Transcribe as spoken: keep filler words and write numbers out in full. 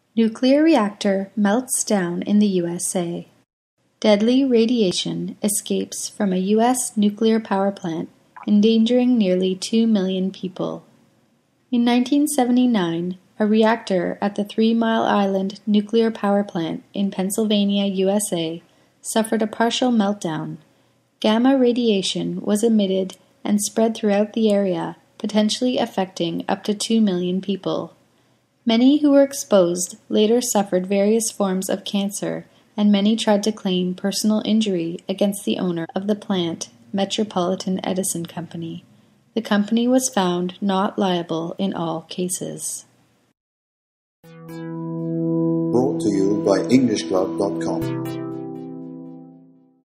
Nuclear reactor melts down in the U S A. Deadly radiation escapes from a U S nuclear power plant, endangering nearly two million people. In nineteen seventy-nine, a reactor at the Three Mile Island nuclear power plant in Pennsylvania, U S A, suffered a partial meltdown. Gamma radiation was emitted and spread throughout the area, potentially affecting up to two million people. Many who were exposed later suffered various forms of cancer, and many tried to claim personal injury against the owner of the plant, Metropolitan Edison Company. The company was found not liable in all cases. Brought to you by English Club dot com.